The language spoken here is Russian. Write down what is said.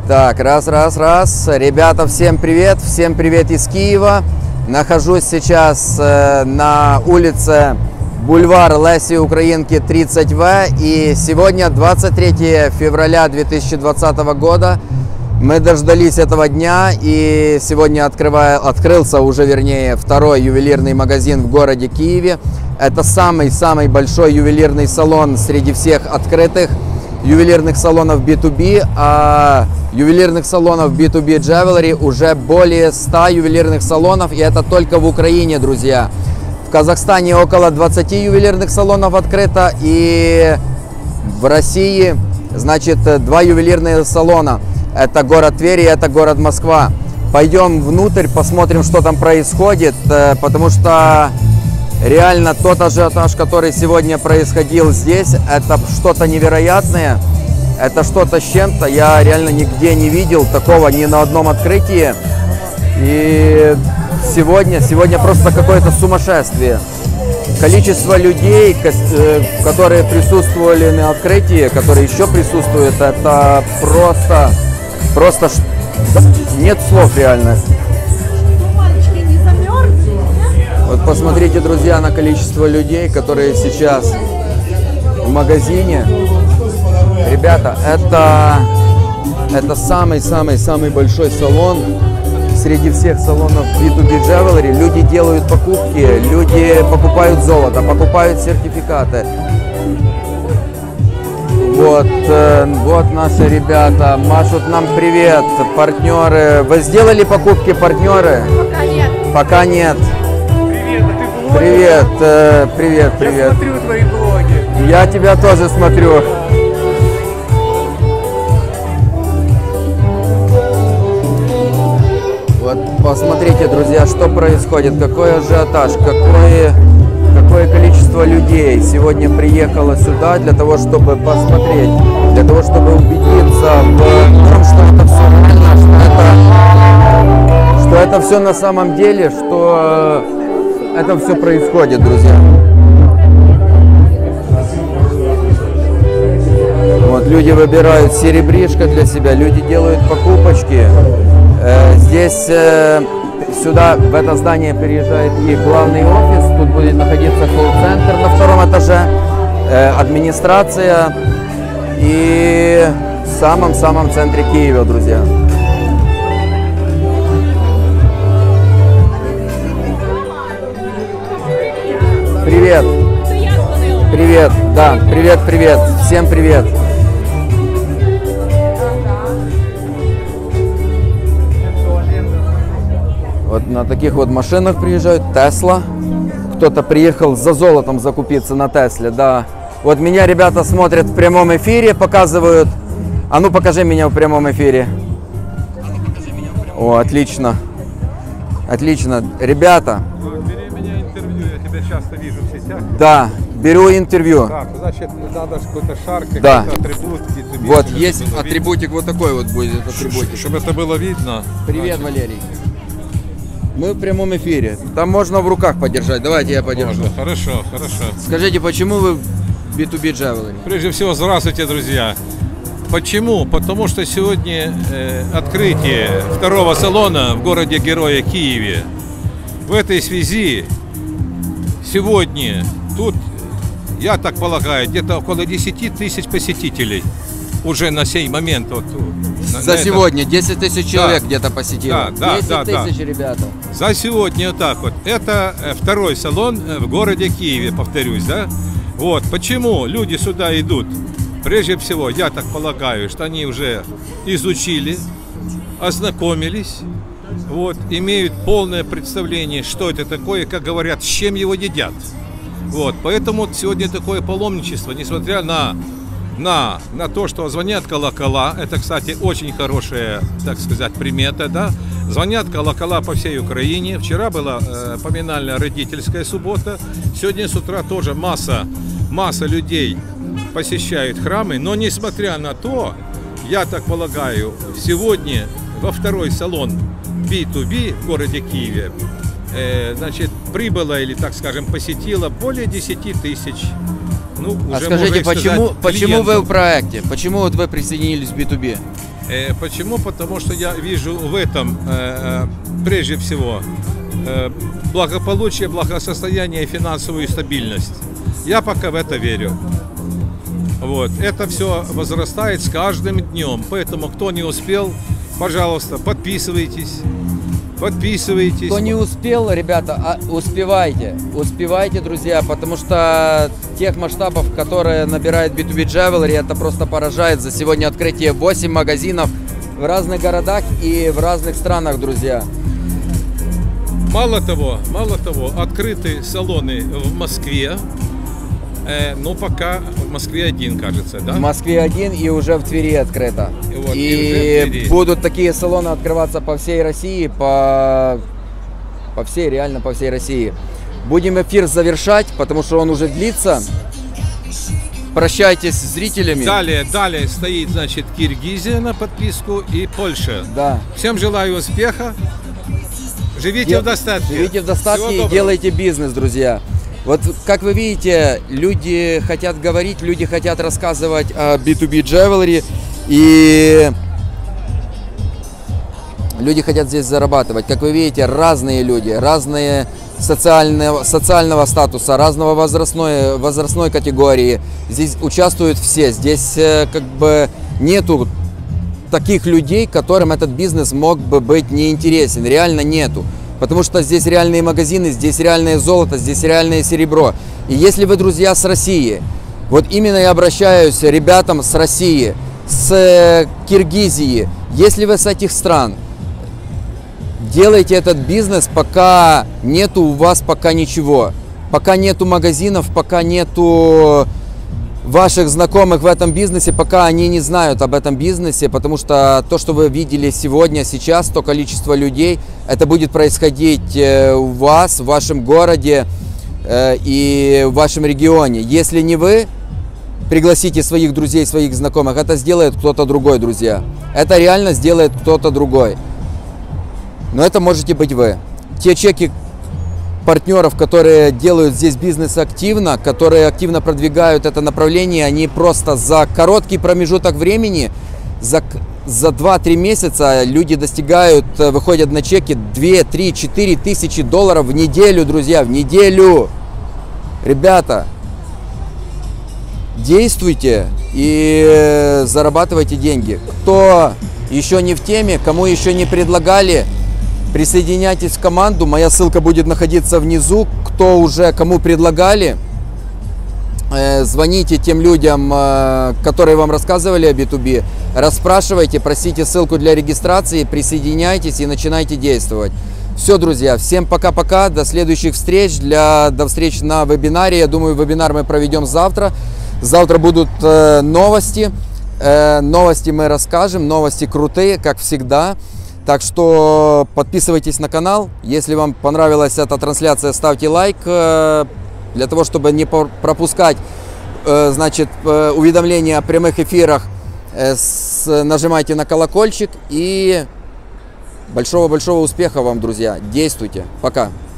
Так, раз. Ребята, всем привет из Киева. Нахожусь сейчас на улице Бульвар Лесі Українки, 30В. И сегодня 23 февраля 2020 года. Мы дождались этого дня, и сегодня открылся уже, вернее, второй ювелирный магазин в городе Киеве. Это самый большой ювелирный салон среди всех открытых ювелирных салонов B2B, а ювелирных салонов B2B Jewelry уже более 100 ювелирных салонов, и это только в Украине, друзья. В Казахстане около 20 ювелирных салонов открыто, и в России, значит, 2 ювелирные салона. Это город Тверь и это город Москва. Пойдем внутрь, посмотрим, что там происходит, потому что реально тот ажиотаж, который сегодня происходил здесь, это что-то невероятное, это что-то с чем-то. Я реально нигде не видел такого ни на одном открытии. И сегодня просто какое-то сумасшествие. Количество людей, которые присутствовали на открытии, которые еще присутствуют, это просто нет слов реально. Вот посмотрите, друзья, на количество людей, которые сейчас в магазине. Ребята, это самый большой салон среди всех салонов B2B Jewelry. Люди делают покупки, люди покупают золото, покупают сертификаты. Вот наши ребята машут нам привет, партнеры. Вы сделали покупки, партнеры? Пока нет. Пока нет. Привет, а ты блогер? Привет. Я смотрю твои блоги. Я тебя тоже смотрю. Вот посмотрите, друзья, что происходит, какой ажиотаж, какое количество людей сегодня приехало сюда для того, чтобы посмотреть, для того, чтобы убедиться в том, что это все реально, что это все на самом деле, что это все происходит, друзья. Вот люди выбирают серебришко для себя, люди делают покупочки. Здесь сюда, в это здание, переезжает их главный офис. Тут будет находиться колл-центр на втором этаже, администрация и в самом центре Киева, друзья. Привет. Привет, да, привет. Всем привет. Вот на таких вот машинах приезжают. Тесла. Кто-то приехал за золотом закупиться на Тесле, да. Вот меня ребята смотрят в прямом эфире, показывают. А ну покажи меня в прямом эфире. О, отлично. Отлично. Ребята. Бери меня интервью, я тебя часто вижу в сетях. Да, беру интервью. Так, значит, надо какой-то шар, какой-то Да. атрибут. Вот, есть атрибутик, вот такой вот будет атрибутик. Чтобы это было видно. Привет, Валерий. Мы в прямом эфире. Там можно в руках подержать. Давайте я подержу. Можно. Хорошо. Скажите, почему вы B2B Jewelry? Прежде всего, здравствуйте, друзья. Почему? Потому что сегодня открытие второго салона в городе Героя Киеве. В этой связи сегодня тут, я так полагаю, где-то около 10 тысяч посетителей уже на сей момент. Вот, За сегодня 10 тысяч человек где-то посетило. Да, 10 тысяч, ребята. За сегодня вот так вот. Это второй салон в городе Киеве, повторюсь, да? Вот, почему люди сюда идут? Прежде всего, я так полагаю, что они уже изучили, ознакомились, вот, имеют полное представление, что это такое, как говорят, с чем его едят. Вот, поэтому сегодня такое паломничество, несмотря на то, что звонят колокола, это, кстати, очень хорошая, так сказать, примета, да, звонят колокола по всей Украине. Вчера была поминальная родительская суббота, сегодня с утра тоже масса людей посещают храмы, но несмотря на то, я так полагаю, сегодня во второй салон B2B в городе Киеве, значит, прибыло или, так скажем, посетило более 10 тысяч. Ну, а скажите, почему вы в проекте? Почему вот вы присоединились к B2B? Почему? Потому что я вижу в этом прежде всего благополучие, благосостояние и финансовую стабильность. Я пока в это верю. Вот. Это все возрастает с каждым днем. Поэтому, кто не успел, пожалуйста, подписывайтесь. Подписывайтесь. Кто не успел, ребята, успевайте. Успевайте, друзья, потому что тех масштабов, которые набирает B2B Jewelry, это просто поражает. За сегодня открытие 8 магазинов в разных городах и в разных странах, друзья. Мало того, открыты салоны в Москве. Ну, пока в Москве один, кажется, да? В Москве один и уже в Твери открыто. Вот, и уже в Твери. Будут такие салоны открываться по всей России, по всей России. Будем эфир завершать, потому что он уже длится. Прощайтесь с зрителями. Далее стоит, значит, Киргизия на подписку и Польша. Да. Всем желаю успеха. Живите в достатке. Живите в достатке Всего и доброго. делайте бизнес, друзья. Вот, как вы видите, люди хотят говорить, люди хотят рассказывать о B2B Jewelry, и люди хотят здесь зарабатывать. Как вы видите, разные люди, разные социального статуса, разного возрастной категории. Здесь участвуют все. Здесь как бы нету таких людей, которым этот бизнес мог бы быть неинтересен. Реально нету. Потому что здесь реальные магазины, здесь реальное золото, здесь реальное серебро. И если вы, друзья, с России, вот именно я обращаюсь к ребятам с России, с Киргизии, если вы с этих стран, делайте этот бизнес, пока нету у вас пока ничего. Пока нету магазинов, пока нету ваших знакомых в этом бизнесе, пока они не знают об этом бизнесе, потому что то, что вы видели сегодня, сейчас, то количество людей, это будет происходить у вас, в вашем городе и в вашем регионе. Если не вы, пригласите своих друзей, своих знакомых, это сделает кто-то другой, друзья. Это реально сделает кто-то другой. Но это можете быть вы. Те чеки партнеров, которые делают здесь бизнес активно, которые активно продвигают это направление, они просто за короткий промежуток времени, за 2-3 месяца люди достигают, выходят на чеки 2, 3, 4 тысячи долларов в неделю, друзья, в неделю. Ребята, действуйте и зарабатывайте деньги. Кто еще не в теме, кому еще не предлагали, присоединяйтесь в команду, моя ссылка будет находиться внизу. Кто уже, кому предлагали, звоните тем людям, которые вам рассказывали о B2B, расспрашивайте, просите ссылку для регистрации, присоединяйтесь и начинайте действовать. Все, друзья, всем пока-пока, до следующих встреч, до встреч на вебинаре. Я думаю, вебинар мы проведем завтра. Завтра будут новости, новости мы расскажем, новости крутые, как всегда. Так что подписывайтесь на канал. Если вам понравилась эта трансляция, ставьте лайк. Для того, чтобы не пропускать, значит, уведомления о прямых эфирах, нажимайте на колокольчик. И большого-большого успеха вам, друзья. Действуйте. Пока.